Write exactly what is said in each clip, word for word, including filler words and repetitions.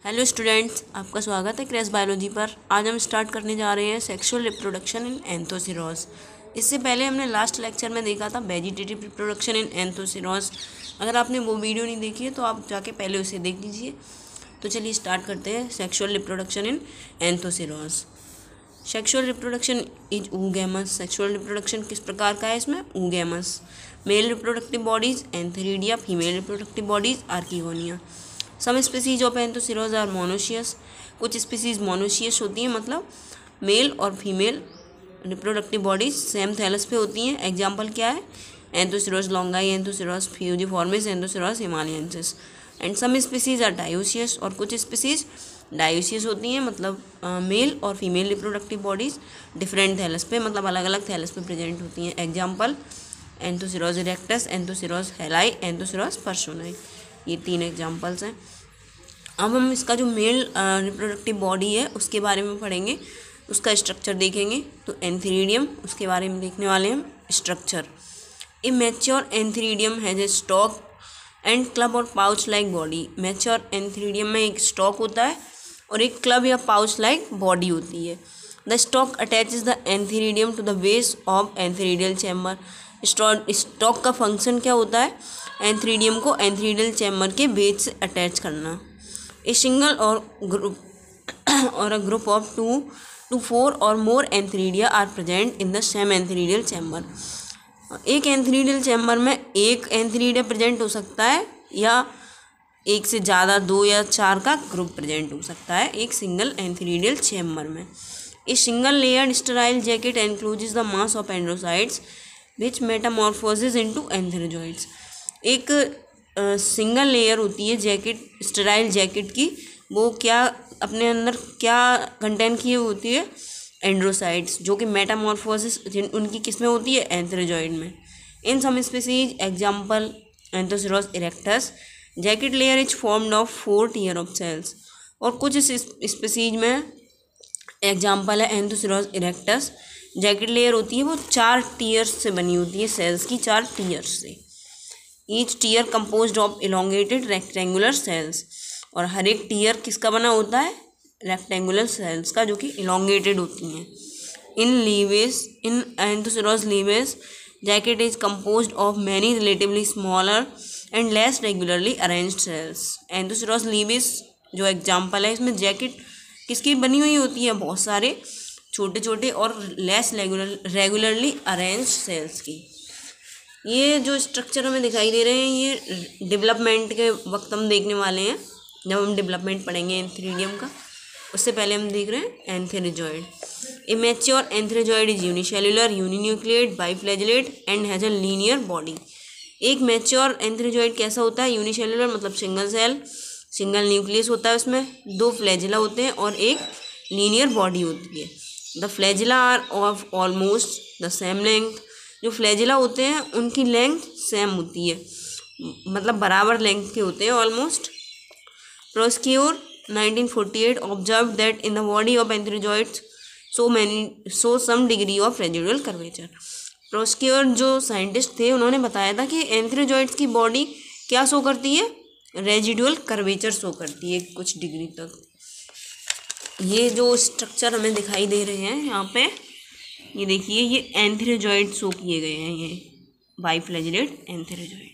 Hello students, आपका स्वागत है क्रैश बायोलॉजी पर। आज हम स्टार्ट करने जा रहे हैं सेक्सुअल रिप्रोडक्शन इन एंथोसिरोज। इससे पहले हमने लास्ट लेक्चर में देखा था वेजिटेटिव रिप्रोडक्शन इन एंथोसिरोज। अगर आपने वो वीडियो नहीं देखी है तो आप जाके पहले उसे देख लीजिए। तो चलिए स्टार्ट करते हैं sexual reproduction in Anthoceros. Sexual reproduction is oogamous। Sexual reproduction किस प्रकार का है? इसमें oogamous। Male reproductive bodies antheridia, female reproductive bodies archegonia. Some species of Anthoceros are monoecious. कुछ स्पीसीज मोनोशियस होती हैं, मतलब मेल और female reproductive bodies same thallus पे होती हैं। एग्जाम्पल क्या है? Anthoceros longii, Anthoceros fusiformis, Anthoceros himalayensis. And some species are dioecious. और कुछ स्पीसीज डायोसियस होती हैं, मतलब मेल और female reproductive bodies different thallus पे, मतलब अलग अलग थैलस पे प्रेजेंट होती हैं। Example Anthoceros erectus, Anthoceros hallii, Anthoceros personii. ये तीन एग्जाम्पल्स हैं। अब हम इसका जो मेल रिप्रोडक्टिव बॉडी है उसके बारे में पढ़ेंगे, उसका स्ट्रक्चर देखेंगे। तो एंथेरिडियम, उसके बारे में देखने वाले हम structure. A mature antheridium has a stalk and club और pouch like body. Mature antheridium में एक स्टॉक होता है और एक क्लब या पाउच लाइक बॉडी होती है। The stalk attaches the antheridium to the base of antheridial chamber. Stalk का फंक्शन क्या होता है? एंथेरिडियम को एंथेरिडियल चैम्बर के बेस से अटैच करना। ए सिंगल और ग्रुप और a group of two to four और more antheridia are present in the same antheridial chamber. एक एंथेरिडियल चैम्बर में एक एंथेरिडिया प्रेजेंट हो सकता है या एक से ज़्यादा दो या चार का ग्रुप प्रेजेंट हो सकता है एक सिंगल एंथेरिडियल चैम्बर में। A single layered sterile jacket encloses the mass of androcytes which metamorphosis into antherozoids. एक सिंगल लेयर होती है जैकेट, स्टेराइल जैकेट की, वो क्या अपने अंदर क्या कंटेन किए होती है? एंड्रोसाइट्स, जो कि मेटामॉर्फोसिस उनकी किस में होती है? एंथेरोजॉइड में। In some species example Anthoceros erectus, jacket layer is formed of four tier of cells. और कुछ स्पीसीज में एग्जाम्पल है एंथोसिरोज इरेक्टस, जैकेट लेयर होती है वो चार टीयर्स से बनी होती है, सेल्स की चार टीयर्स से। Each tier composed of elongated rectangular cells. और हर एक टीयर किसका बना होता है? रेक्टेंगुलर सेल्स का, जो कि इलोंगेटेड होती हैं। In laevis, in Anthoceros laevis, jacket is composed of many relatively smaller and less regularly arranged cells. Anthoceros laevis जो एग्जाम्पल है, इसमें जैकेट किसकी बनी हुई होती है? बहुत सारे छोटे छोटे और less regular regularly arranged cells की। ये जो स्ट्रक्चर हमें दिखाई दे रहे हैं ये डेवलपमेंट के वक्त हम देखने वाले हैं, जब हम डेवलपमेंट पढ़ेंगे एंथेरिडियम का। उससे पहले हम देख रहे हैं antherozoid. A mature antherozoid is unicellular, uninucleate, biflagellate and has a linear body. एक मैच्योर एंथेरोजॉइड कैसा होता है? यूनिसेल्युलर, मतलब सिंगल सेल, सिंगल न्यूक्लियस होता है, उसमें दो फ्लैजिला होते हैं और एक लीनियर बॉडी होती है। The flagella are of almost the same length. जो फ्लैजिला होते हैं उनकी लेंथ सेम होती है, मतलब बराबर लेंथ के होते हैं almost. Proskauer nineteen forty eight observe that in the body of antherozoids so many so some degree of residual curvature. Proskauer जो साइंटिस्ट थे उन्होंने बताया था कि एंथेरोजॉइड्स की बॉडी क्या शो करती है? रेजिडुअल कर्वेचर शो करती है कुछ डिग्री तक। ये जो स्ट्रक्चर हमें दिखाई दे रहे हैं यहाँ पे, ये देखिए, ये एंथेरोजॉइड शो किए गए हैं, ये बाइफ्लैजिलेट एंथेरोजॉइड।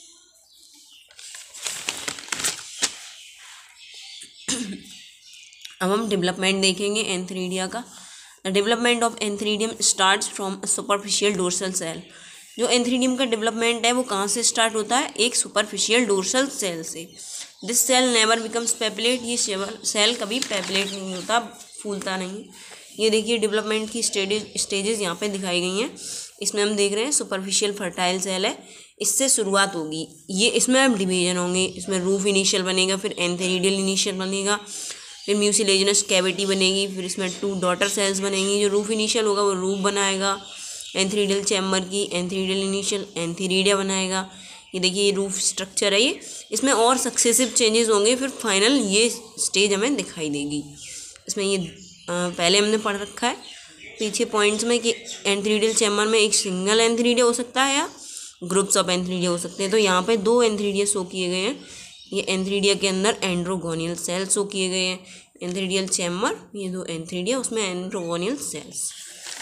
अब हम डेवलपमेंट देखेंगे एंथेरिडिया का। The development of antheridium starts from superficial dorsal cell. जो एंथेरिडियम का डेवलपमेंट है वो कहाँ से स्टार्ट होता है? एक सुपरफिशियल डोर्सल सेल से। This cell never becomes papillate. ये सेल कभी पेपिलेट नहीं होता, फूलता नहीं। ये देखिए डेवलपमेंट की स्टेजेस स्टेजेस यहाँ पे दिखाई गई हैं। इसमें हम देख रहे हैं सुपरफिशियल फर्टाइल सेल है, इससे शुरुआत होगी। ये इसमें अब डिवीजन होंगे, इसमें रूफ इनिशियल बनेगा, फिर एंथेरिडियल इनिशियल बनेगा, फिर म्यूसिलेजिनस कैविटी बनेगी, फिर इसमें टू डॉटर सेल्स बनेंगी। जो रूफ इनिशियल होगा वो रूफ बनाएगा एंथेरिडियल चैम्बर की, एंथेरिडियल इनिशियल एंथेरिडिया बनाएगा। ये देखिए ये रूफ स्ट्रक्चर है ये, इसमें और सक्सेसिव चेंजेस होंगे, फिर फाइनल ये स्टेज हमें दिखाई देगी। इसमें ये आ, पहले हमने पढ़ रखा है पीछे पॉइंट्स में कि एंथेरिडियल चैम्बर में एक सिंगल एंथेरिडिया हो सकता है या ग्रुप्स ऑफ एंथेरिडिया हो सकते हैं। तो यहाँ पे दो एंथेरिडिया शो किए गए हैं, ये एंथ्रीडिया के अंदर एंड्रोगोनियल सेल्स शो किए गए हैं, एंथ्रीडियल चैम्बर, ये दो एंथ्रीडिया, उसमें एंड्रोगोनियल सेल्स।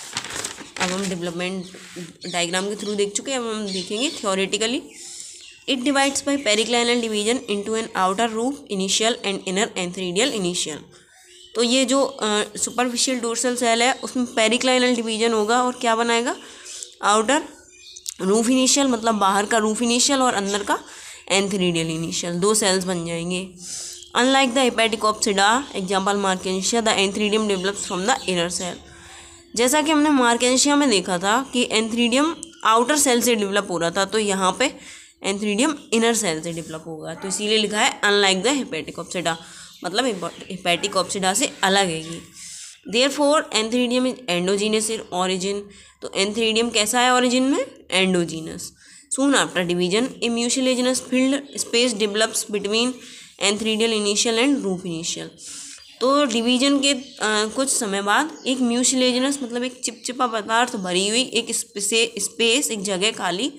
अब हम डेवलपमेंट डायग्राम के थ्रू देख चुके हैं, अब हम देखेंगे theoretically. It divides by periclinal division into an outer roof initial and inner antheridial initial. तो ये जो सुपरफिशियल डोर्सल सेल है उसमें पेरिक्लाइनल डिवीजन होगा और क्या बनाएगा, आउटर रूफ इनिशियल, मतलब बाहर का रूफ इनिशियल और अंदर का एंथ्रीडियल इनिशियल, दो सेल्स बन जाएंगे। Unlike the Hepaticopsida example Marchantia, the antheridium develops from the inner cell. जैसा कि हमने मार्केंशिया में देखा था कि एंथ्रीडियम आउटर सेल से डेवलप हो रहा था, तो यहाँ पे एंथ्रीडियम इनर सेल से डेवलप होगा, तो इसीलिए लिखा है अनलाइक द हेपेटिकोप्सिडा, मतलब हेपेटिकोप्सिडा से अलग है ये। Therefore antheridium is endogenous in origin. तो एंथ्रीडियम कैसा है ऑरिजिन में, endogenous. Soon after division a mucilaginous filled space develops between antheridial initial and roof initial. तो डिवीजन के आ, कुछ समय बाद एक म्यूसिलेजिनस मतलब एक चिपचिपा पदार्थ भरी हुई एक स्पेस, एक जगह खाली,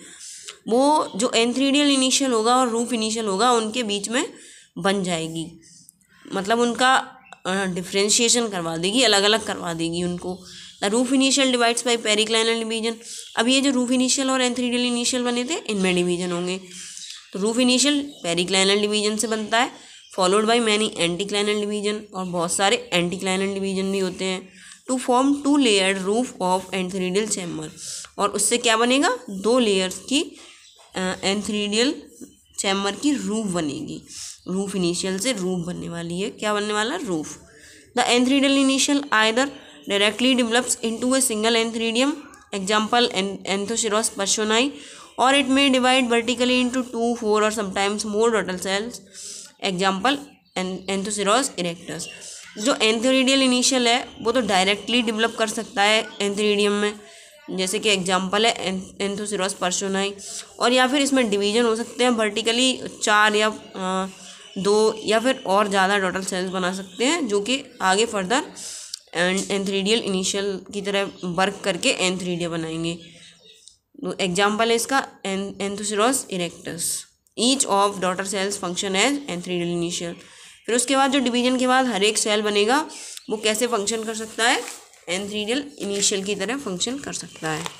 वो जो एंथ्रीडियल इनिशियल होगा और रूफ इनिशियल होगा उनके बीच में बन जाएगी, मतलब उनका डिफ्रेंशिएशन करवा देगी, अलग अलग करवा देगी उनको। The roof initial divides by periclinal division. अब ये जो रूफ इनिशियल और एंथ्रीडियल इनिशियल बने थे इनमें डिवीजन होंगे। तो रूफ इनिशियल पेरिक्लाइनल डिवीजन से बनता है, followed by many anticlinal division, और बहुत सारे एंटीक्लाइनल डिवीजन भी होते हैं। To form two layered roof of antheridial chamber, और उससे क्या बनेगा, दो लेयर्स की एंथ्रीडियल चैम्बर की रूफ बनेगी। रूफ इनिशियल से रूफ बनने वाली है, क्या बनने वाला, roof. The antheridial initial either directly develops into a single antheridium, example Anthoceros personii, और it may divide vertically into two, four और sometimes more daughter cells, example Anthoceros erectus. जो एंथ्रीडियल इनिशियल है वो तो डायरेक्टली डेवलप कर सकता है antheridium में, जैसे कि एग्जांपल है एंथोसिरोस पर्शोनाई, और या फिर इसमें डिवीजन हो सकते हैं वर्टिकली, चार या आ, दो या फिर और ज़्यादा डॉटर सेल्स बना सकते हैं, जो कि आगे फर्दर एंथ्रीडियल इनिशियल की तरह वर्क करके एंथ्रीडिया बनाएंगे। तो एग्जांपल है इसका Anthoceros erectus. Each of daughter cells function as antheridial initial. फिर उसके बाद जो डिवीजन के बाद हर एक सेल बनेगा वो कैसे फंक्शन कर सकता है, एंथ्रीडियल इनिशियल की तरह फंक्शन कर सकता है।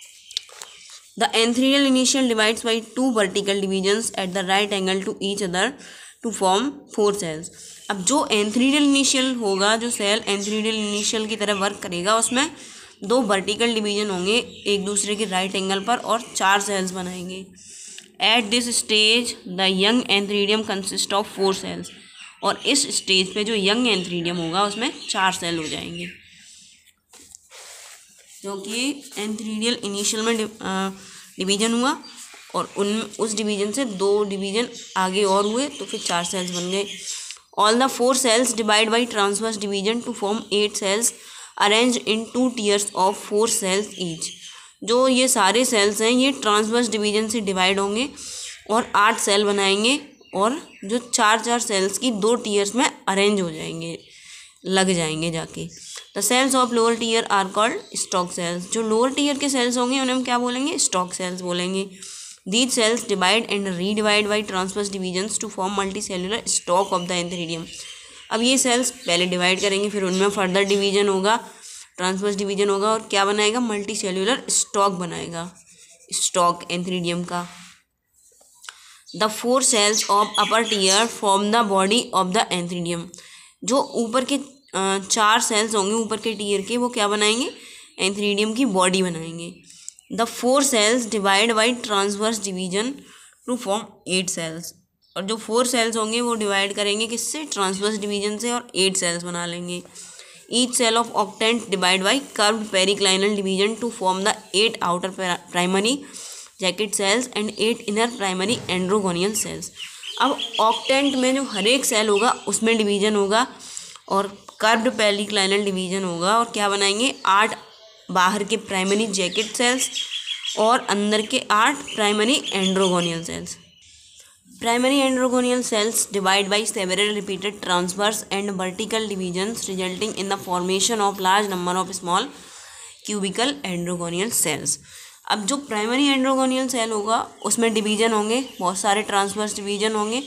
The antheridial initial divides by two vertical divisions at the right angle to each other to form four cells. अब जो एंथ्रीडियल इनिशियल होगा, जो सेल एंथ्रीडियल इनिशियल की तरह वर्क करेगा, उसमें दो वर्टिकल डिवीजन होंगे एक दूसरे के राइट एंगल पर और चार सेल्स बनाएंगे। At this stage the young antheridium consist of four cells, और इस स्टेज पे जो यंग एंथ्रीडियम होगा उसमें चार सेल हो जाएंगे, क्योंकि एंथ्रीडियल इनिशियल में डिवीजन हुआ और उन उस डिवीजन से दो डिवीजन आगे और हुए तो फिर चार सेल्स बन गए। All the four cells divide by transverse division to form eight cells arrange in two tiers of four cells each. जो ये सारे सेल्स हैं ये ट्रांसवर्स डिवीजन से डिवाइड होंगे और आठ सेल बनाएंगे, और जो चार चार सेल्स की दो टीयर्स में अरेंज हो जाएंगे, लग जाएंगे जाके। The cells of lower tier are called stalk cells. जो लोअर टीयर के सेल्स होंगे उन्हें हम क्या बोलेंगे, स्टॉक सेल्स बोलेंगे। These cells divide and redivide by transverse divisions to form multi cellular stalk of the antheridium. अब ये सेल्स पहले डिवाइड करेंगे, फिर उनमें फर्दर डिवीजन होगा, ट्रांसवर्स डिवीजन होगा, और क्या बनाएगा, मल्टी सेलुलर स्टॉक बनाएगा, स्टॉक एंथ्रीडियम का। The four cells of upper tier form the body of the antheridium. जो ऊपर के चार सेल्स होंगे ऊपर के टीयर के, वो क्या बनाएंगे, एंथ्रीडियम की बॉडी बनाएंगे। The four cells divide by transverse division to form eight cells. और जो फोर सेल्स होंगे वो डिवाइड करेंगे किससे, ट्रांसवर्स डिवीजन से, और एट सेल्स बना लेंगे। Each cell of octant divide by curved periclinal division to form the eight outer primary jacket cells and eight inner primary androgonial cells. अब ऑक्टेंट में जो हर एक सेल होगा उसमें डिवीजन होगा और कर्व्ड पेरिक्लाइनल डिवीजन होगा, और क्या बनाएंगे, आठ बाहर के प्राइमरी जैकेट सेल्स और अंदर के आठ primary androgonial cells. Primary androgonial cells divide by several repeated transverse and vertical divisions resulting in the formation of large number of small cubical androgonial cells. अब जो प्राइमरी एंड्रोगोनियल सेल होगा उसमें division होंगे, बहुत सारे ट्रांसवर्स डिवीजन होंगे,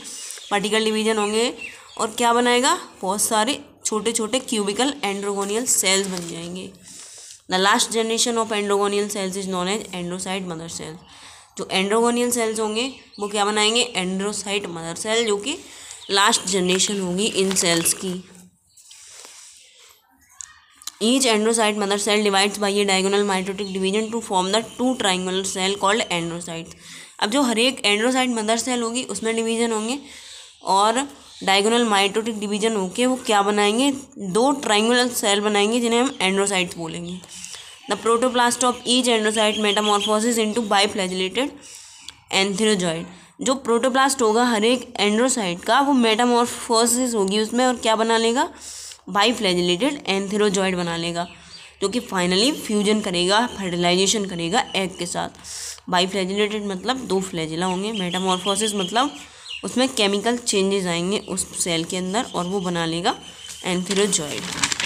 particle division होंगे और क्या बनाएगा, बहुत सारे छोटे छोटे क्यूबिकल एंड्रोगोनियल सेल्स बन जाएंगे। The last generation of androgonial cells is known as androcyte mother cells. जो एंड्रोगोनियल सेल्स होंगे वो क्या बनाएंगे, एंड्रोसाइट मदर सेल, जो कि लास्ट जनरेशन होगी इन सेल्स की। Each androcyte mother cell divides by a diagonal mitotic division to form the two triangular cell called androcytes. अब जो हर एक एंड्रोसाइट मदर सेल होगी उसमें डिवीजन होंगे और डायगोनल माइटोटिक डिवीजन होके वो क्या बनाएंगे, दो ट्राइंगुलर सेल बनाएंगे जिन्हें हम एंड्रोसाइट्स बोलेंगे। The protoplast of each androcyte metamorphosis into biflagellated antherozoid. जो प्रोटोप्लास्ट होगा हर एक एंड्रोसाइट का वो मेटामॉर्फोसिस होगी उसमें और क्या बना लेगा, बाइफ्लैजिलेटेड एंथेरोजॉइड बना लेगा, जो कि फाइनली फ्यूजन करेगा, फर्टिलाइजेशन करेगा एग के साथ। बाइफ्लैजिलेटेड मतलब दो फ्लैजिला होंगे, मेटामॉर्फोसिस मतलब उसमें केमिकल चेंजेस आएंगे उस सेल के अंदर और वो बना लेगा एंथेरोजॉइड।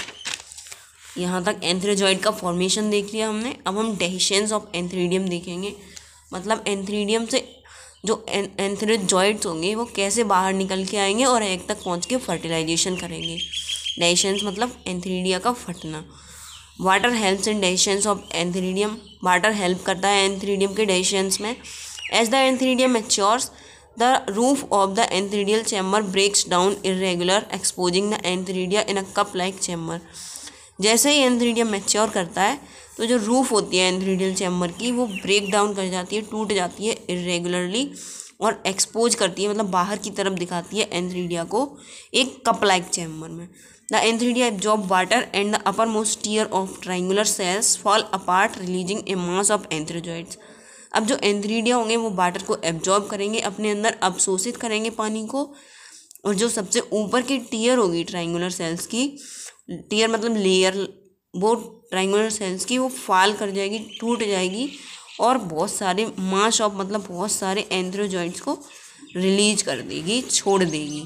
यहाँ तक एंथेरोजॉइड का फॉर्मेशन देख लिया हमने। अब हम डेहिशंस ऑफ एंथ्रीडियम देखेंगे, मतलब एंथ्रीडियम से जो एंथेरोजॉइड्स होंगे वो कैसे बाहर निकल के आएंगे और एग तक पहुँच के फर्टिलाइजेशन करेंगे। डेहिशंस मतलब एंथ्रीडिया का फटना। Water helps in dehiscence of antheridium. Water help करता है एंथ्रीडियम के डेहिशंस में। As the antheridium matures the roof of the entheridial chamber breaks down irregular, exposing the entheridia in a cup like chamber। जैसे ही antheridium mature करता है तो जो roof होती है एंथ्रीडियल चैम्बर की वो ब्रेक डाउन कर जाती है, टूट जाती है इरेगुलरली और एक्सपोज करती है, मतलब बाहर की तरफ दिखाती है एंथ्रीडिया को एक कप लाइक चैम्बर में। The antheridia absorb water and the uppermost tier of triangular cells fall apart releasing a mass of antherozoids. अब जो एंथ्रीडिया होंगे वो वाटर को एब्जॉर्ब करेंगे, अपने अंदर अवशोषित करेंगे पानी को, और जो सबसे ऊपर की टियर होगी ट्राइंगुलर सेल्स की, टियर मतलब लेयर, वो ट्राइंगुलर सेल्स की वो फॉल कर जाएगी, टूट जाएगी और बहुत सारे मास ऑफ मतलब बहुत सारे एंथ्रोजॉइड्स को रिलीज कर देगी, छोड़ देगी।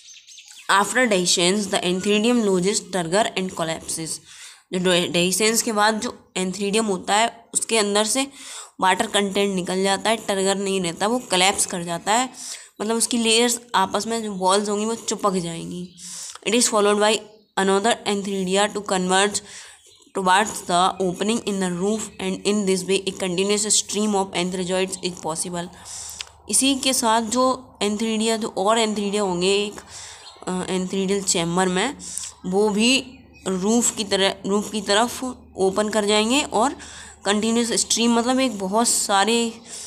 After dehiscence the antheridium loses turgor and collapses. जो डेहिशंस के बाद जो एंथ्रीडियम होता है उसके अंदर से वाटर कंटेंट निकल जाता है, टर्गर नहीं रहता, वो कोलैप्स कर जाता है, मतलब उसकी लेयर्स आपस में जो वॉल्स होंगी वो चिपक जाएंगी। It is followed by another antheridia to converge towards the opening in the roof and in this way a continuous stream of antherozoids is possible. इसी के साथ जो एंथ्रीडिया जो और एंथ्रीडिया होंगे एक एंथ्रीडियल चैम्बर में, वो भी रूफ की तरह रूफ की तरफ ओपन कर जाएंगे और कंटिन्यूस स्ट्रीम मतलब एक बहुत सारे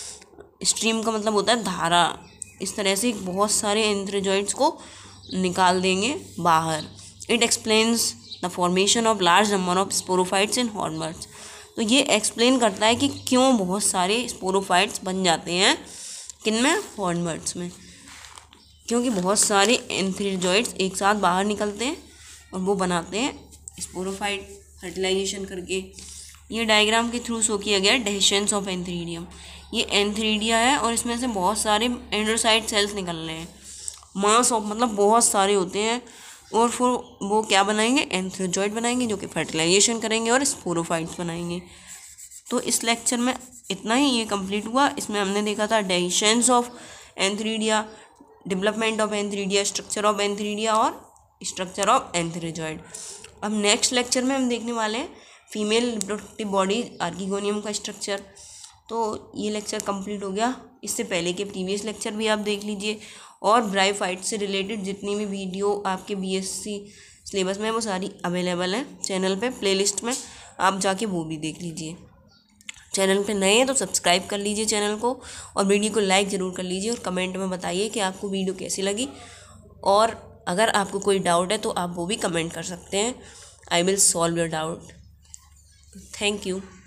स्ट्रीम का मतलब होता है धारा, इस तरह से बहुत सारे एंथ्रोजॉइड्स को निकाल देंगे बाहर। It explains the formation of large number of sporophytes in hornworts. तो ये एक्सप्लेन करता है कि क्यों बहुत सारे स्पोरोफाइट्स बन जाते हैं किन में, हॉर्नबर्ड्स में, क्योंकि बहुत सारे एंथ्रोजॉइड्स एक साथ बाहर निकलते हैं और वो बनाते हैं स्पोरोफाइट फर्टिलाइजेशन करके। ये डायग्राम के थ्रू शो किया गया डेहिशंस ऑफ एंथ्रीडियम। ये एंथ्रीडिया है और इसमें से बहुत सारे एंड्रोसाइट सेल्स निकल रहे हैं, मास ऑफ मतलब बहुत सारे होते हैं, और फिर वो क्या बनाएंगे, एंथ्रोजॉइड बनाएंगे जो कि फर्टिलाइजेशन करेंगे और स्पोरोफाइट्स बनाएंगे। तो इस लेक्चर में इतना ही ये कंप्लीट हुआ। इसमें हमने देखा था dehiscence of antheridia, development of antheridia, structure of antheridia और स्ट्रक्चर ऑफ एंथ्रोजॉइड। अब नेक्स्ट लेक्चर में हम देखने वाले हैं फीमेल रिप्रोडक्टिव बॉडी आर्किगोनियम का स्ट्रक्चर। तो ये लेक्चर कंप्लीट हो गया। इससे पहले के प्रीवियस लेक्चर भी आप देख लीजिए और ब्रायोफाइट से रिलेटेड जितनी भी वीडियो आपके बीएससी सिलेबस में वो सारी अवेलेबल हैं चैनल पे प्लेलिस्ट में, आप जाके वो भी देख लीजिए। चैनल पे नए हैं तो सब्सक्राइब कर लीजिए चैनल को और वीडियो को लाइक ज़रूर कर लीजिए और कमेंट में बताइए कि आपको वीडियो कैसी लगी, और अगर आपको कोई डाउट है तो आप वो भी कमेंट कर सकते हैं। I will solve your doubt. Thank you.